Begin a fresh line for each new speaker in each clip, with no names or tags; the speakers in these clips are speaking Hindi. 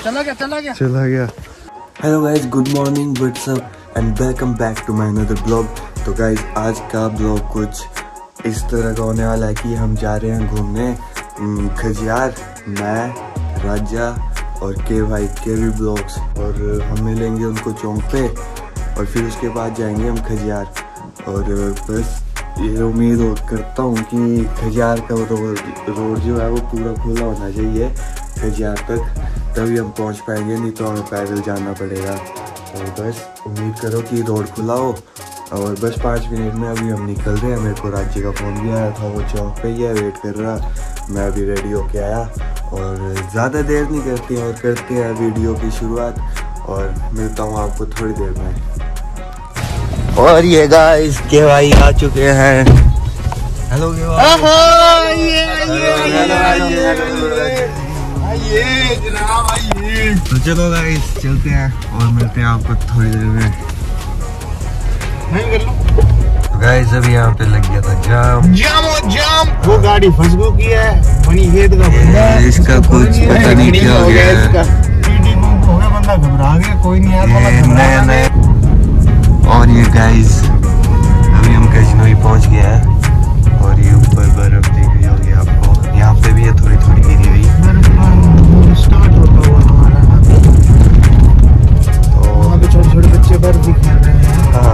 चला गया। Hello guys, good morning, what's up and welcome back to my another blog. तो गाइस आज का ब्लॉग कुछ इस तरह का होने वाला है कि हम जा रहे हैं घूमने खजियार, मैं, राजा और के भाई के भी ब्लॉग्स, और हम मिलेंगे उनको चौक पे और फिर उसके बाद जाएंगे हम खजियार। और बस ये उम्मीद करता हूँ कि खजियार का रोड जो है वो पूरा खुला होना चाहिए खजियार तक, तभी हम पहुँच पाएंगे, नहीं तो हमें पैदल जाना पड़ेगा। और बस उम्मीद करो कि रोड खुला हो। और बस 5 मिनट में अभी हम निकल रहे हैं। मेरे को राज्य का फ़ोन भी आया था, वो चौक पे ही है, वेट कर रहा। मैं अभी रेडी होके आया और ज़्यादा देर नहीं करते हैं और करते हैं वीडियो की शुरुआत, और मिलता हूँ आपको थोड़ी देर में। और ये गाइस के भाई आ चुके हैं। हेलो के भाई, तो चलो गाइस चलते हैं और मिलते हैं आपको थोड़ी देर में। गाइस अभी यहाँ पे लग गया था जाम।
वो गाड़ी फंस गई है, बनी हेड का बंदा है,
इसका कुछ पता नहीं क्या हो गया है।
बंदा घबरा गया, कोई नहीं यार।
और ये गाइस अभी हम कजिनो पहुंच गए हैं और ये ऊपर बर्फ दिख रही होगी आपको, यहाँ पे भी है थोड़ी थोड़ी गिरी हुई।
स्टार्ट होता हुआ हमारा तो वहाँ पे छोटे छोटे बच्चे बर्फ भी खेल रहे हैं।
हाँ,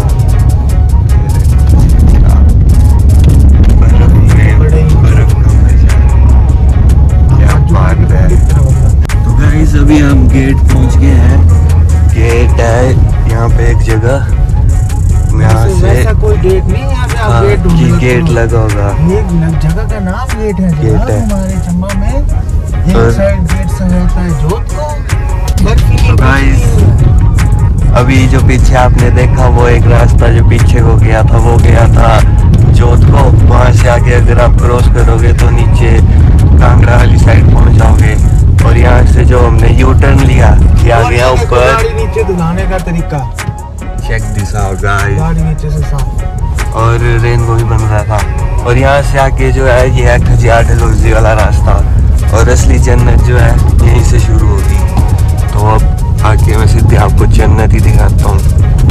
तो गाइस अभी हम गेट पहुंच गए हैं। गेट है यहाँ पे एक जगह, यहाँ से
वैसा कोई गेट नहीं है यहाँ पे। आप
गेट लगा होगा,
एक जगह का नाम गेट है।
गेट है
हमारे चंबा में एक साइड गेट से होता है जोत को।
तो गाइस अभी जो पीछे आपने देखा वो एक रास्ता जो पीछे को गया था वो गया था जोत को। वहाँ से आगे अगर आप क्रॉस करोगे तो नीचे कांगड़ा वाली साइड पहुँच जाओगे। और यहाँ से जो हमने यू टर्न लिया आ गया ऊपर।
गाड़ी नीचे दुलाने का तरीका
चेक दिस आउट गाइस,
गाड़ी नीचे से साफ।
और रेनबो भी बन रहा था। और यहाँ से आके जो है ये है खजियार डलहौजी वाला रास्ता, और असली जन्नत जो है यहीं से शुरू होगी। तो अब आके मैं सीधे आपको जन्नत ही दिखाता हूँ।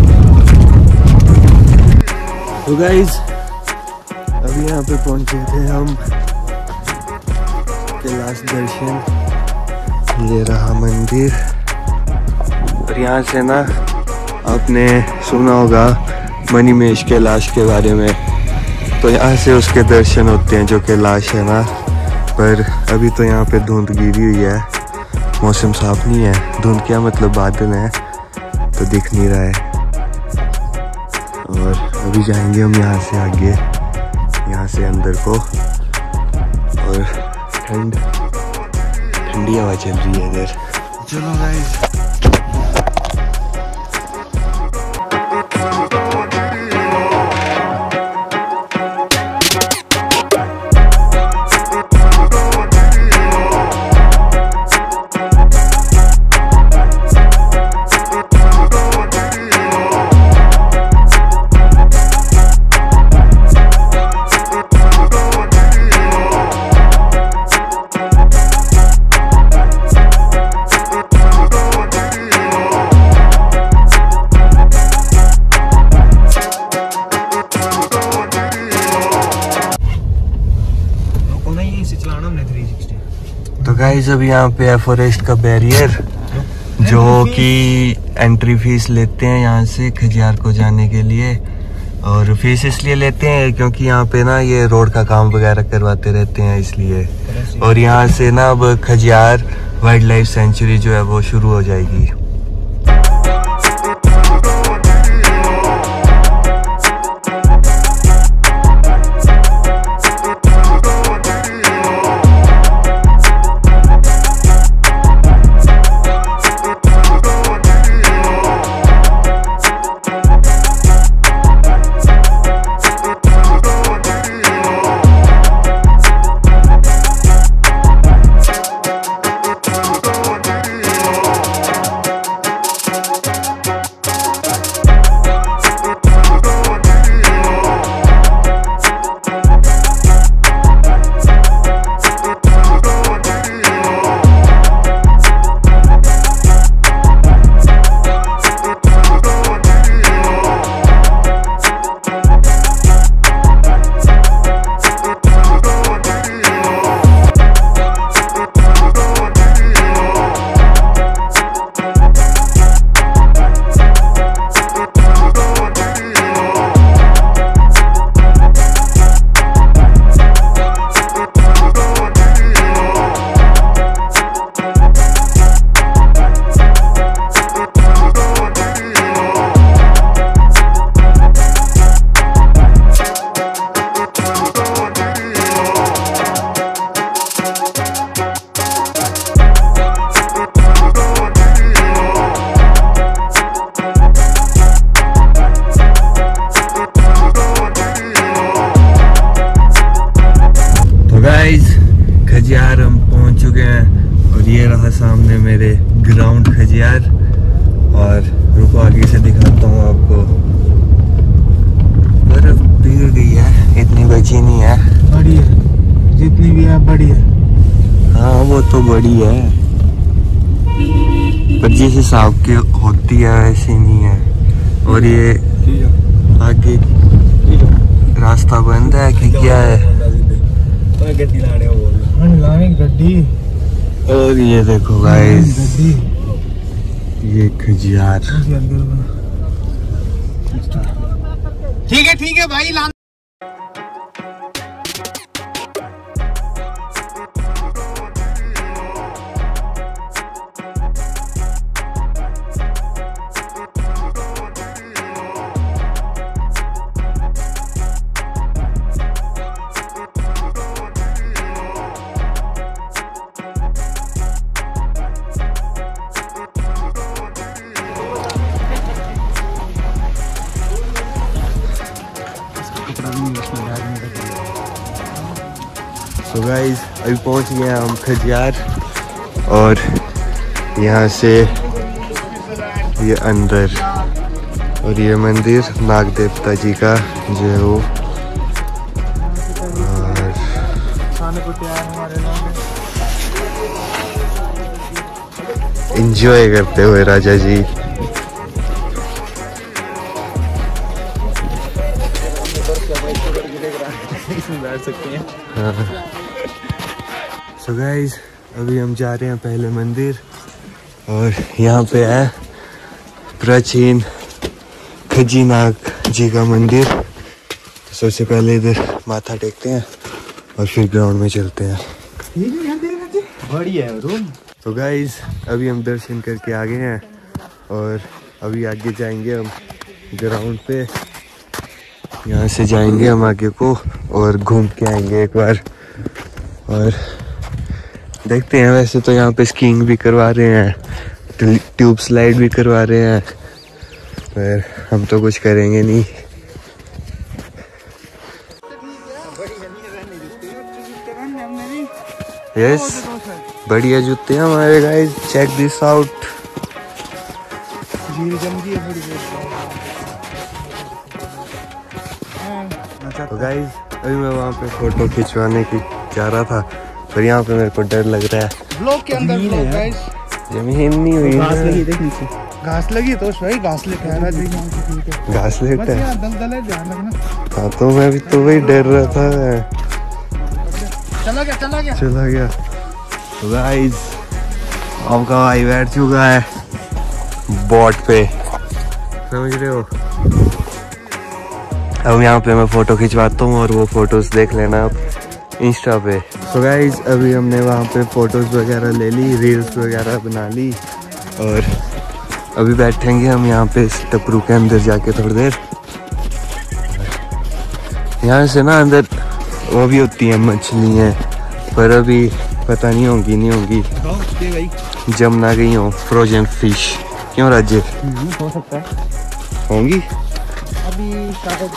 तो गाइस अभी यहाँ पे पहुँचे थे हम, कैलाश दर्शन, ये रहा मंदिर। और यहाँ से ना आपने सुना होगा मणिमहेश कैलाश के बारे में, तो यहाँ से उसके दर्शन होते हैं जो कैलाश है ना। पर अभी तो यहाँ पे धुंध गिरी हुई है, मौसम साफ नहीं है। धुंध क्या मतलब बादल है तो दिख नहीं रहा है। और अभी जाएंगे हम यहाँ से आगे, यहाँ से अंदर को, और ठंडी हवा चल रही है इधर। चलो गाइस तो गाइस अभी यहाँ पे है फॉरेस्ट का बैरियर, जो कि एंट्री फीस लेते हैं यहाँ से खजियार को जाने के लिए। और फीस इसलिए लेते हैं क्योंकि यहाँ पे ना ये रोड का काम वगैरह करवाते रहते हैं इसलिए। और यहाँ से ना अब खजियार वाइल्ड लाइफ सेंचुरी जो है वो शुरू हो जाएगी। खजियार हम पहुंच चुके हैं और ये रहा सामने मेरे ग्राउंड खजियार। और रुको आगे से दिखाता हूँ आपको। बर्फ पिघल गई है, इतनी बची नहीं है।
बड़ी है, जितनी भी है बड़ी है।
हाँ वो तो बड़ी है, पर जिस हिसाब की होती है वैसे नहीं है। और ये आगे रास्ता बंद है कि क्या है?
गड्डी।
और ये देखो गाइस, ये खजियार।
ठीक है भाई।
तो गाइस अभी पहुंच गए हम खजियार और यहाँ से ये अंदर और ये मंदिर नाग देवता जी का जो है वो। एंजॉय करते हुए राजा जी। सो गाइस अभी हम जा रहे हैं पहले मंदिर और यहाँ पे है प्राचीन खजी नाग जी का मंदिर। तो सबसे पहले इधर माथा टेकते हैं और फिर ग्राउंड में चलते हैं।
बढ़िया है रूम।
तो गाइस अभी हम दर्शन करके आ गए हैं और अभी आगे जाएंगे हम ग्राउंड पे। यहाँ से जाएंगे हम आगे को और घूम के आएंगे एक बार और देखते हैं। वैसे तो यहाँ पे स्कीइंग भी करवा रहे हैं, ट्यूब स्लाइड भी करवा रहे हैं, पर हम तो कुछ करेंगे नहीं। यस बढ़िया जूते हैं हमारे गाइस, चेक दिस आउट। तो गाइस अभी मैं वहाँ पे फोटो खिंचवाने की जा रहा था, पर यहाँ पे मेरे को डर लग रहा है।
ब्लॉक के अंदर ब्लॉक गाइस,
जमीन नहीं हुई।
घास लगी, देख नीचे घास लगी तो भाई घास लेट है।
घास लेट है,
दलदल है, ध्यान रखना।
हाँ तो मैं भी तो वही डर रहा था। चला गया। तो गाइस आपका भाई बैठ चुका है बोट पे, समझ रहे हो। अब यहाँ पे मैं फोटो खिंचवाता हूँ और वो फोटोज देख लेना आप इंस्टा पे। तो गाइस अभी हमने वहाँ पे फोटोज वगैरह ले ली, रील्स वगैरह बना ली और अभी बैठेंगे हम यहाँ पे इस टपरू के अंदर जाके थोड़ी देर। यहाँ से ना अंदर वो भी होती हैं मछलियाँ, पर अभी पता नहीं होंगी नहीं होंगी, जम ना गई हो फ्रोजन फिश। क्यों राज्य
हो सकता है
होंगी,
अभी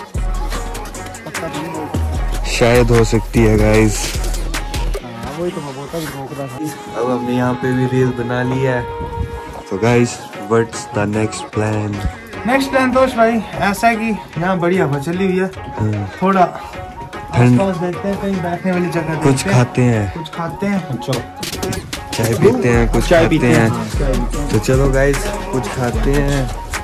शायद हो सकती है गाइस।
वही तो रोक रहा था।
अब हमने यहाँ पे भी रील बना ली है। तो guys what's the next plan?
Next plan तो भाई ऐसा है कि यहाँ बड़ी हवा चली हुई है, थोड़ा आसपास देखते हैं कहीं बैठने वाली जगह,
कुछ खाते हैं,
कुछ खाते हैं,
चाय पीते हैं, कुछ खाते हैं। तो चलो गाइस कुछ खाते हैं,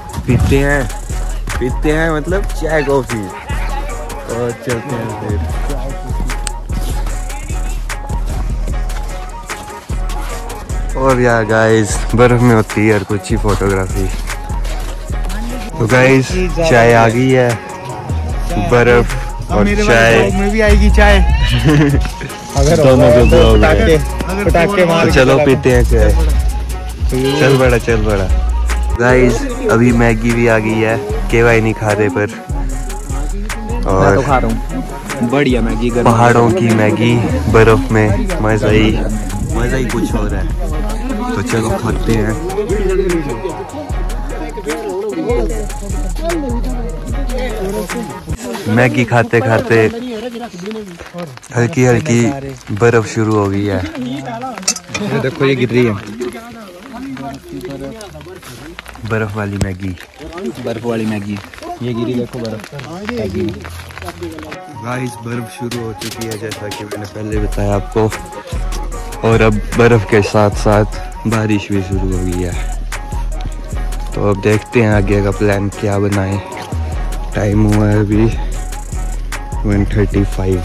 पीते हैं मतलब चाय कॉफी और चलते हैं फिर। और यार गाइस बर्फ में होती है यार कुछ ही फोटोग्राफी। तो गाइस चाय आ गई है, बर्फ और चाय
में भी आएगी चाय। अगर
दोनों के ब्लॉग
पटाखे मार,
चलो पीते हैं चाय। चल बड़ा गाइस अभी मैगी भी आ गई है, केवाई नहीं खा रहे पर, और
तो खा रहा हूँ बढ़िया मैगी,
पहाड़ों की मैगी बर्फ में मजा ही कुछ और है। तो चलो खाते हैं। मैगी खाते खाते हल्की हल्की बर्फ शुरू हो गई है। ये देखो ये गिर रही है बर्फ वाली मैगी, ये गिरी देखो बर्फ। गाइस बर्फ शुरू हो चुकी है जैसा कि मैंने पहले बताया आपको, और अब बर्फ के साथ साथ बारिश भी शुरू हो गई है। तो अब देखते हैं आगे का प्लान क्या बनाएं। टाइम हुआ है अभी 1:35।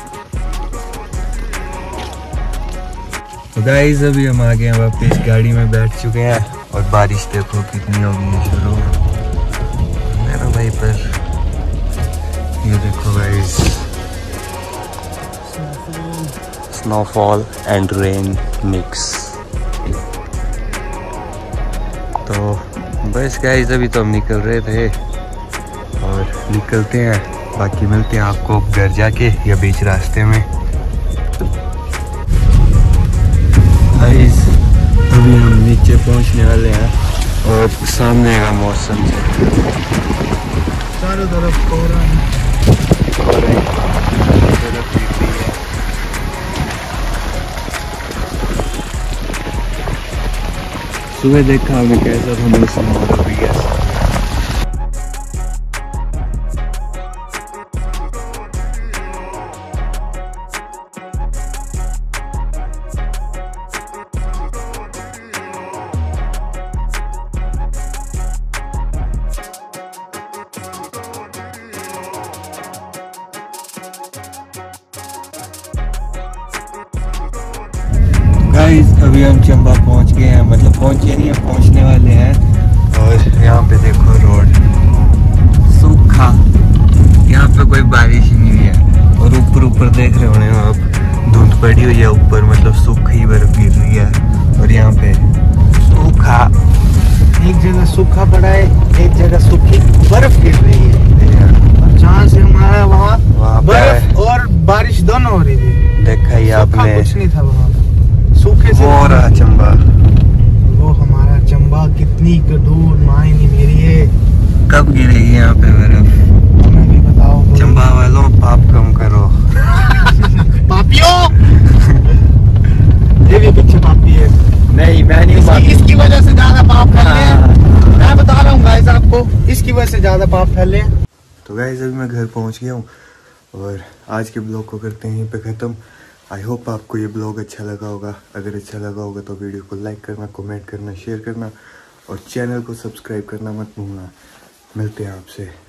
तो गाइस अभी हम आ गए हैं वापस, गाड़ी में बैठ चुके हैं और बारिश देखो कितनी हो गई है शुरू मेरा भाई पर। ये देखो guys snowfall and rain mix. तो बस गाइस अभी तो हम निकल रहे थे और निकलते हैं, बाकी मिलते हैं आपको घर जाके या बीच रास्ते में। गाइस अभी हम नीचे पहुंचने वाले हैं और सामने का मौसम
चारों तरफ कोहरा है।
सुबह देखा हमें कैसा था मौसम और अभी कैसा। गाइस अभी हम चंबा पहुंच गए हैं, मतलब पहुंचे नहीं है, पहुंचने वाले हैं। और यहाँ पे देखो रोड सूखा, यहाँ पे कोई बारिश ही नहीं है। और ऊपर देख रहे होने आप, धुंध पड़ी हुई है ऊपर, मतलब सूखी बर्फ गिर रही है। और यहाँ पे सूखा,
एक जगह सूखा पड़ा है, एक जगह सूखी बर्फ गिर रही है। और जहाँ से हम आए वहाँ बर्फ और बारिश दोनों हो रही थी।
देखा ही आपने,
कुछ नहीं था वहाँ सूखे से।
वो रहा चंबा,
वो हमारा चंबा कितनी दूर मायने मेरी है।
कब गिरेगी यहाँ पे बर्फ?
हमें भी बताओ
चंबा वालों, पाप कम करो।
पापियों ये भी पीछे पापी है।
नहीं मैं नहीं,
इसकी वजह से ज्यादा पाप फैले हैं। मैं बता रहा हूँ गाइस आपको, इसकी वजह से ज्यादा पाप फैले हैं।
तो गाइस अभी मैं घर पहुँच गया हूँ और आज के ब्लॉग को करते हैं यहीं पे ख़त्म। आई होप आपको ये ब्लॉग अच्छा लगा होगा। अगर अच्छा लगा होगा तो वीडियो को लाइक करना, कमेंट करना, शेयर करना और चैनल को सब्सक्राइब करना मत भूलना। मिलते हैं आपसे।